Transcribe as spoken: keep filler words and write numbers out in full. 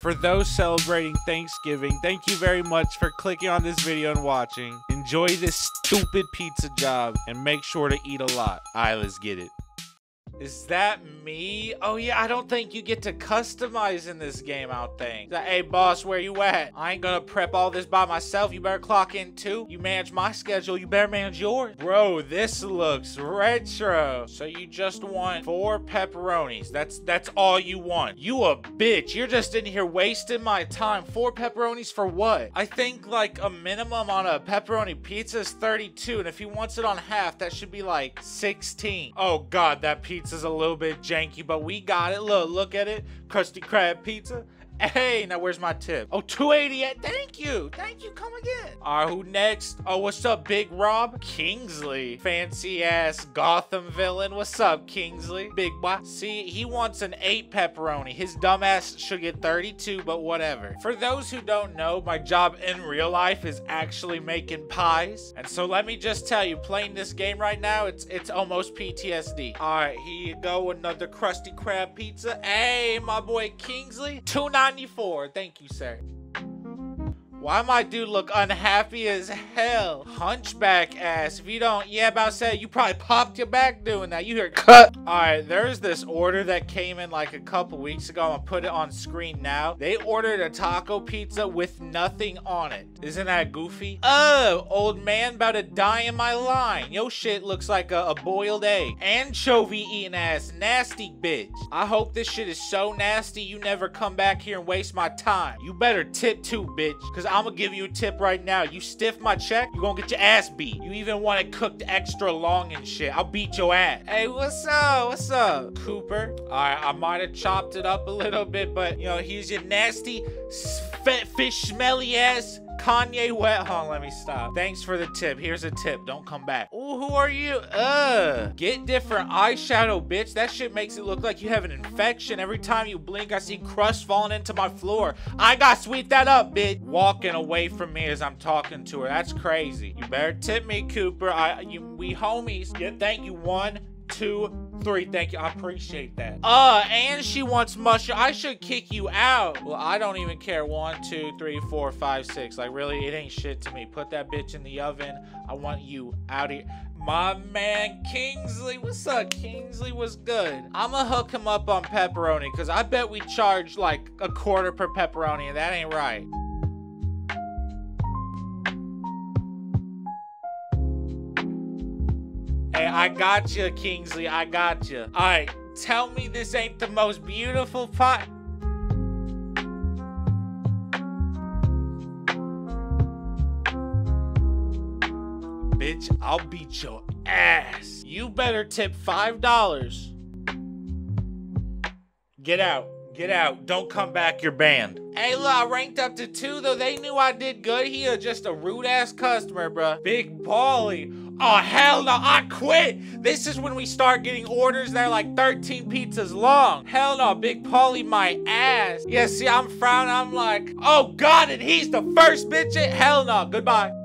For those celebrating Thanksgiving, thank you very much for clicking on this video and watching. Enjoy this stupid pizza job and make sure to eat a lot. Alright, let's get it. Is that me? Oh yeah, I don't think you get to customize in this game, I don't think. Like, hey boss, where you at? I ain't gonna prep all this by myself. You better clock in too. You manage my schedule, you better manage yours. Bro, this looks retro. So you just want four pepperonis. That's that's all you want. You a bitch. You're just in here wasting my time. Four pepperonis for what? I think like a minimum on a pepperoni pizza is thirty-two, and if he wants it on half, that should be like sixteen. Oh god, that pizza is a little bit janky, but we got it. Look, look at it. Krusty Krab pizza. Hey, now where's my tip? Oh, two eighty-eight. Thank you. Thank you. Come again. All right, who next? Oh, what's up, Big Rob? Kingsley. Fancy ass Gotham villain. What's up, Kingsley? Big boy. See, he wants an eight pepperoni. His dumbass should get thirty-two, but whatever. For those who don't know, my job in real life is actually making pies. And so let me just tell you, playing this game right now, it's it's almost P T S D. All right, here you go. Another Krusty Krab pizza. Hey, my boy Kingsley. two ninety-four. Thank you, sir. Why my dude look unhappy as hell? Hunchback ass. If you don't, yeah, about to say, you probably popped your back doing that. You hear cut. Alright, there's this order that came in like a couple weeks ago. I'm gonna put it on screen now. They ordered a taco pizza with nothing on it. Isn't that goofy? Oh, old man about to die in my line. Yo shit looks like a, a boiled egg. Anchovy eating ass. Nasty bitch. I hope this shit is so nasty you never come back here and waste my time. You better tip too, bitch. Cause I'm gonna give you a tip right now. You stiff my check, you gonna get your ass beat. You even want it cooked extra long and shit. I'll beat your ass. Hey, what's up? What's up, Cooper? Alright, I might have chopped it up a little bit, but, you know, here's your nasty, fat fish smelly ass Kanye West. Hold on, let me stop. Thanks for the tip. Here's a tip. Don't come back. Ooh, who are you? Ugh. Get different eyeshadow, bitch. That shit makes it look like you have an infection. Every time you blink, I see crust falling into my floor. I gotta sweep that up, bitch. Walking away from me as I'm talking to her. That's crazy. You better tip me, Cooper. I, you, we homies. Yeah, thank you. One, two, three. Thank you. I appreciate that. Uh, and she wants mushroom. I should kick you out. Well, I don't even care. One, two, three, four, five, six. Like, really, it ain't shit to me. Put that bitch in the oven. I want you out here. My man Kingsley. What's up, Kingsley? What's good? I'ma hook him up on pepperoni, because I bet we charge like a quarter per pepperoni, and that ain't right. Hey, I got you, Kingsley. I got you. All right, tell me this ain't the most beautiful pie. Bitch, I'll beat your ass. You better tip five dollars. Get out. Get out. Don't come back. You're banned. Hey, look, I ranked up to two, though. They knew I did good. He is just a rude-ass customer, bruh. Big Paulie. Oh, hell no. I quit. This is when we start getting orders that are like thirteen pizzas long. Hell no. Big Paulie, my ass. Yeah, see, I'm frowning. I'm like, oh, God, and he's the first bitch. Hell no. Goodbye.